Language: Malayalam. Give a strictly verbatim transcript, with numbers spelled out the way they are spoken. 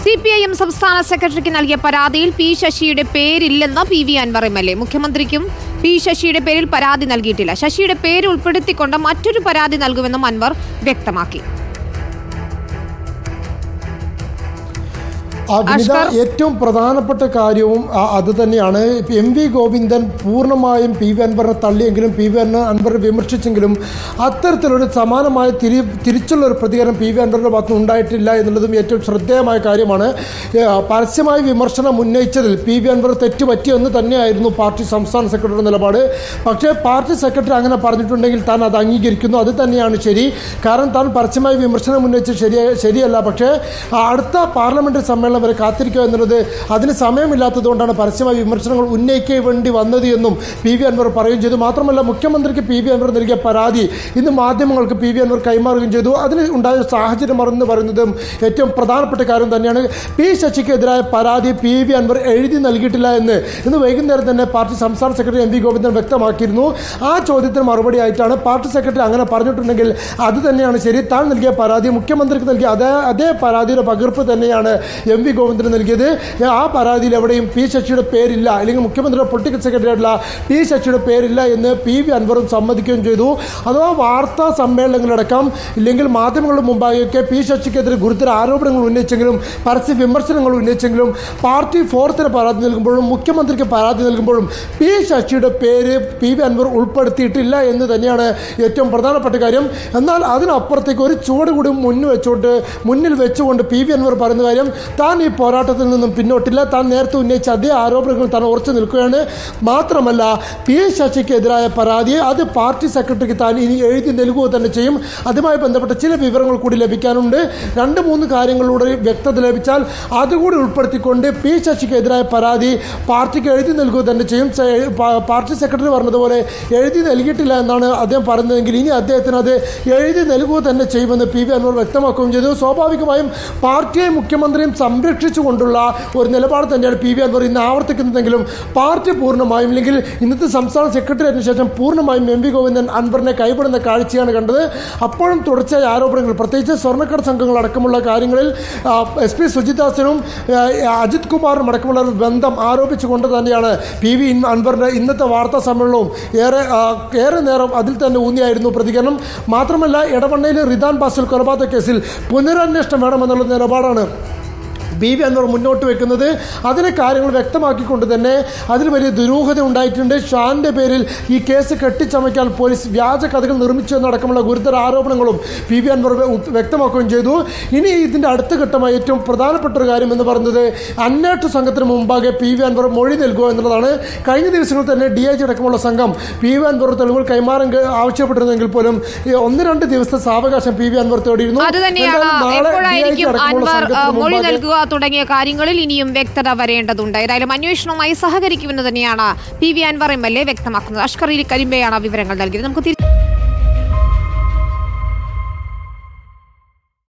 സി പി ഐ എം സംസ്ഥാന സെക്രട്ടറിക്ക് നൽകിയ പരാതിയിൽ പി ശശിയുടെ പേരില്ലെന്ന് P V Anvar M L A. മുഖ്യമന്ത്രിക്കും പി ശശിയുടെ പേരിൽ പരാതി നൽകിയിട്ടില്ല. ശശിയുടെ പേര് ഉൾപ്പെടുത്തിക്കൊണ്ട് മറ്റൊരു പരാതി നൽകുമെന്നും അൻവർ വ്യക്തമാക്കി. ഏറ്റവും പ്രധാനപ്പെട്ട കാര്യവും അത് തന്നെയാണ്. എം വി ഗോവിന്ദൻ പൂർണ്ണമായും പി വി അൻവറിനെ തള്ളിയെങ്കിലും പി വി അൻവറിനെ വിമർശിച്ചെങ്കിലും അത്തരത്തിലൊരു സമാനമായ തിരി തിരിച്ചുള്ള ഒരു പ്രതികരണം പി വി അൻവറിൻ്റെ ഭാഗത്ത് ഉണ്ടായിട്ടില്ല എന്നുള്ളതും ഏറ്റവും ശ്രദ്ധേയമായ കാര്യമാണ്. പരസ്യമായി വിമർശനം ഉന്നയിച്ചതിൽ പി വി അൻവർ തെറ്റുപറ്റിയെന്ന് തന്നെയായിരുന്നു പാർട്ടി സംസ്ഥാന സെക്രട്ടറിയുടെ നിലപാട്. പക്ഷേ പാർട്ടി സെക്രട്ടറി അങ്ങനെ പറഞ്ഞിട്ടുണ്ടെങ്കിൽ താൻ അത് അംഗീകരിക്കുന്നു, അത് തന്നെയാണ് ശരി. കാരണം താൻ പരസ്യമായി വിമർശനം ഉന്നയിച്ചത് ശരി ശരിയല്ല. പക്ഷേ അടുത്ത പാർലമെൻ്ററി സമ്മേളനം വരെ കാത്തിരിക്കുക എന്നുള്ളത് അതിന് സമയമില്ലാത്തതുകൊണ്ടാണ് പരസ്യമായി വിമർശനങ്ങൾ ഉന്നയിക്കാൻ വേണ്ടി വന്നത് എന്നും പി വി അൻവർ പറയുകയും ചെയ്തു. മാത്രമല്ല മുഖ്യമന്ത്രിക്ക് പി വി അൻവർ നൽകിയ പരാതി ഇന്ന് മാധ്യമങ്ങൾക്ക് പി വി അൻവർ കൈമാറുകയും ചെയ്തു. അതിന് ഉണ്ടായ സാഹചര്യം എന്ന് പറയുന്നതും ഏറ്റവും പ്രധാനപ്പെട്ട കാര്യം തന്നെയാണ്. പി ശശിക്കെതിരായ പരാതി പി വി അൻവർ എഴുതി നൽകിയിട്ടില്ല എന്ന് ഇന്ന് വൈകുന്നേരം തന്നെ പാർട്ടി സംസ്ഥാന സെക്രട്ടറി എം വി ഗോവിന്ദൻ വ്യക്തമാക്കിയിരുന്നു. ആ ചോദ്യത്തിന് മറുപടി ആയിട്ടാണ് പാർട്ടി സെക്രട്ടറി അങ്ങനെ പറഞ്ഞിട്ടുണ്ടെങ്കിൽ അത് തന്നെയാണ് ശരി. താൻ നൽകിയ പരാതി മുഖ്യമന്ത്രിക്ക് നൽകിയ അതേ അതേ പരാതിയുടെ പകർപ്പ് തന്നെയാണ് എം വി ഗോവിന്ദന് നൽകിയത്. ആ പരാതിയിൽ എവിടെയും പി ശശിയുടെ പേരില്ല, അല്ലെങ്കിൽ മുഖ്യമന്ത്രിയുടെ പൊളിറ്റിക്കൽ സെക്രട്ടറി ആയിട്ടുള്ള പി ശശിയുടെ പേരില്ല എന്ന് പി വി അൻവറും സമ്മതിക്കുകയും ചെയ്തു. അഥവാ വാർത്താ സമ്മേളനങ്ങളടക്കം ഇല്ലെങ്കിൽ മാധ്യമങ്ങളുടെ മുമ്പാകെയൊക്കെ പി ശശിക്കെതിരെ ഗുരുതര ആരോപണങ്ങൾ ഉന്നയിച്ചെങ്കിലും പരസ്യ വിമർശനങ്ങൾ ഉന്നയിച്ചെങ്കിലും പാർട്ടി ഫോർത്തിന് പരാതി നൽകുമ്പോഴും മുഖ്യമന്ത്രിക്ക് പരാതി നൽകുമ്പോഴും പി ശശിയുടെ പേര് പി വി അൻവർ ഉൾപ്പെടുത്തിയിട്ടില്ല എന്ന് തന്നെയാണ് ഏറ്റവും പ്രധാനപ്പെട്ട കാര്യം. എന്നാൽ അതിനപ്പുറത്തേക്ക് ഒരു ചുവട് കൂടി മുന്നിൽ വെച്ചുകൊണ്ട് മുന്നിൽ വെച്ചുകൊണ്ട് പി വി അൻവർ പറയുന്ന കാര്യം താൻ ഈ പോരാട്ടത്തിൽ നിന്നും പിന്നോട്ടില്ല, താൻ നേരത്തെ ഉന്നയിച്ച അതേ ആരോപണങ്ങൾ താൻ ഉറച്ചു നിൽക്കുകയാണ്. മാത്രമല്ല പി ശശിക്കെതിരായ പരാതി അത് പാർട്ടി സെക്രട്ടറിക്ക് താൻ ഇനി എഴുതി നൽകുക തന്നെ ചെയ്യും. അതുമായി ബന്ധപ്പെട്ട ചില വിവരങ്ങൾ കൂടി ലഭിക്കാനുണ്ട്. രണ്ട് മൂന്ന് കാര്യങ്ങളിലൂടെ വ്യക്തത ലഭിച്ചാൽ അതുകൂടി ഉൾപ്പെടുത്തിക്കൊണ്ട് പി ശശിക്കെതിരായ പരാതി പാർട്ടിക്ക് എഴുതി നൽകുക തന്നെ ചെയ്യും. പാർട്ടി സെക്രട്ടറി പറഞ്ഞതുപോലെ എഴുതി നൽകിയിട്ടില്ല എന്നാണ് അദ്ദേഹം പറയുന്നതെങ്കിൽ ഇനി അദ്ദേഹത്തിന് അത് എഴുതി നൽകുക തന്നെ ചെയ്യുമെന്ന് പി വി അൻവർ വ്യക്തമാക്കുകയും ചെയ്തു. സ്വാഭാവികമായും പാർട്ടിയെയും മുഖ്യമന്ത്രിയും സംരക്ഷിച്ചുകൊണ്ടുള്ള ഒരു നിലപാട് തന്നെയാണ് പി വി അൻവർ ഇന്ന് ആവർത്തിക്കുന്നതെങ്കിലും പാർട്ടി പൂർണ്ണമായും അല്ലെങ്കിൽ ഇന്നത്തെ സംസ്ഥാന സെക്രട്ടറിയേറ്റിന് ശേഷം പൂർണ്ണമായും എം വി ഗോവിന്ദൻ അൻവറിനെ കൈവിടുന്ന കാഴ്ചയാണ് കണ്ടത്. അപ്പോഴും തുടർച്ചയായ ആരോപണങ്ങൾ, പ്രത്യേകിച്ച് സ്വർണ്ണക്കട സംഘങ്ങൾ അടക്കമുള്ള കാര്യങ്ങളിൽ എസ് പി സുജിദാസിനും അജിത് കുമാറിനും അടക്കമുള്ള ഒരു ബന്ധം ആരോപിച്ചുകൊണ്ട് തന്നെയാണ് പി വി അൻവറിൻ്റെ ഇന്നത്തെ വാർത്താ സമ്മേളനവും ഏറെ ഏറെ നേരം അതിൽ തന്നെ ഊന്നിയായിരുന്നു പ്രതികരണം. മാത്രമല്ല എടവണ്ണയിലെ റിദാൻ ബാസിൽ കൊലപാതക കേസിൽ പുനരന്വേഷണം വേണമെന്നുള്ള നിലപാടാണ് പി വി അൻവർ മുന്നോട്ട് വെക്കുന്നത്. അതിലെ കാര്യങ്ങൾ വ്യക്തമാക്കിക്കൊണ്ട് തന്നെ അതിൽ വലിയ ദുരൂഹത ഉണ്ടായിട്ടുണ്ട്. ഷാൻ്റെ പേരിൽ ഈ കേസ് കെട്ടിച്ചമയ്ക്കാൻ പോലീസ് വ്യാജ കഥകൾ നിർമ്മിച്ചു എന്നടക്കമുള്ള ഗുരുതര ആരോപണങ്ങളും പി വി അൻവർ വ്യക്തമാക്കുകയും ചെയ്തു. ഇനി ഇതിൻ്റെ അടുത്ത ഘട്ടമായി ഏറ്റവും പ്രധാനപ്പെട്ട ഒരു കാര്യം എന്ന് പറയുന്നത് അന്വേഷണ സംഘത്തിന് മുമ്പാകെ പി വി അൻവർ മൊഴി നൽകുക എന്നുള്ളതാണ്. കഴിഞ്ഞ ദിവസങ്ങളിൽ തന്നെ ഡി ഐ ജി അടക്കമുള്ള സംഘം പി വി അൻവർ തെളിവുകൾ കൈമാറാൻ ആവശ്യപ്പെട്ടിരുന്നെങ്കിൽ പോലും ഒന്ന് രണ്ട് ദിവസത്തെ സാവകാശം പി വി അൻവർ തേടിയിരുന്നു. തുടങ്ങിയ കാര്യങ്ങളിൽ ഇനിയും വ്യക്തത വരേണ്ടതുണ്ട്. ഏതായാലും അന്വേഷണവുമായി സഹകരിക്കുമെന്ന് തന്നെയാണ് P V Anvar M L A വ്യക്തമാക്കുന്നത്. അഷ്കർ കരിമ്പയാണ് വിവരങ്ങൾ നൽകിയത്. നമുക്ക്